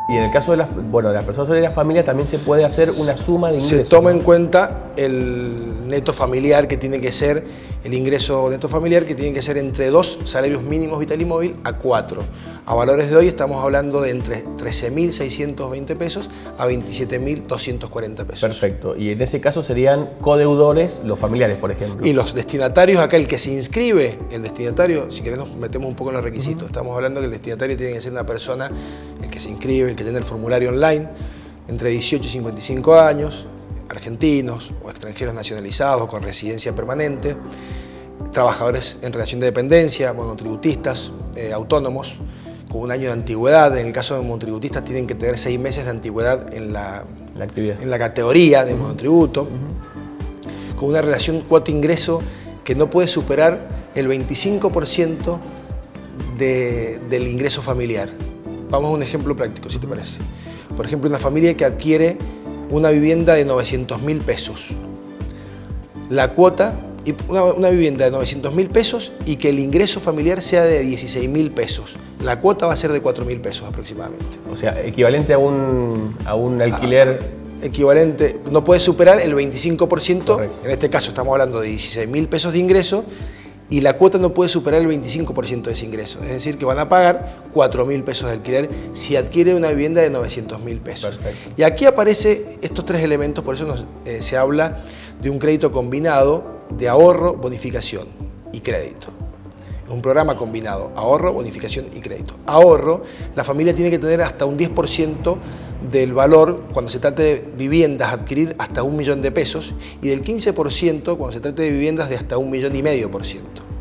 Y en el caso de la persona sola y la familia también se puede hacer una suma de ingresos. Se toma en cuenta el neto familiar que tiene que ser, el ingreso neto familiar que tiene que ser entre 2 salarios mínimos vital y móvil a 4. A valores de hoy estamos hablando de entre 13.620 pesos a 27.240 pesos. Perfecto. Y en ese caso serían codeudores los familiares, por ejemplo. Y los destinatarios, acá el que se inscribe, el destinatario, si querés nos metemos un poco en los requisitos. Estamos hablando que el destinatario tiene que ser una persona, el que se inscribe, el que tiene el formulario online, entre 18 y 55 años, argentinos o extranjeros nacionalizados o con residencia permanente, trabajadores en relación de dependencia, monotributistas, autónomos, con un año de antigüedad. En el caso de monotributistas tienen que tener 6 meses de antigüedad en la categoría de monotributo, con una relación cuota-ingreso que no puede superar el 25% del ingreso familiar. Vamos a un ejemplo práctico, si te parece. Por ejemplo, una familia que adquiere una vivienda de 900.000 pesos. La cuota, una vivienda de 900.000 pesos y que el ingreso familiar sea de 16.000 pesos. La cuota va a ser de 4.000 pesos aproximadamente. O sea, equivalente a un alquiler. Equivalente, no puede superar el 25%. Correcto. En este caso estamos hablando de 16.000 pesos de ingreso y la cuota no puede superar el 25% de ese ingreso. Es decir, que van a pagar 4.000 pesos de alquiler si adquiere una vivienda de 900.000 pesos. Perfecto. Y aquí aparecen estos 3 elementos, por eso se habla de un crédito combinado de ahorro, bonificación y crédito. Es un programa combinado, ahorro, bonificación y crédito. Ahorro, la familia tiene que tener hasta un 10% del valor cuando se trate de viviendas, adquirir hasta 1 millón de pesos, y del 15% cuando se trate de viviendas de hasta 1,5 millones.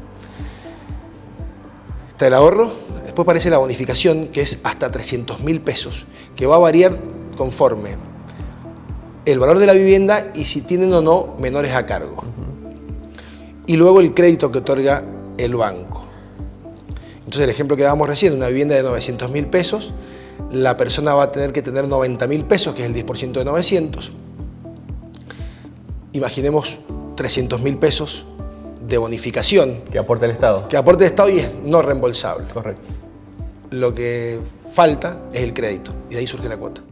Está el ahorro, después aparece la bonificación, que es hasta 300.000 pesos, que va a variar conforme el valor de la vivienda y si tienen o no menores a cargo. Y luego el crédito que otorga el banco. Entonces el ejemplo que dábamos recién, una vivienda de 900.000 pesos, la persona va a tener que tener 90.000 pesos, que es el 10% de 900. Imaginemos 300.000 pesos de bonificación. Que aporta el Estado. Que aporte el Estado y es no reembolsable. Correcto. Lo que falta es el crédito y de ahí surge la cuota.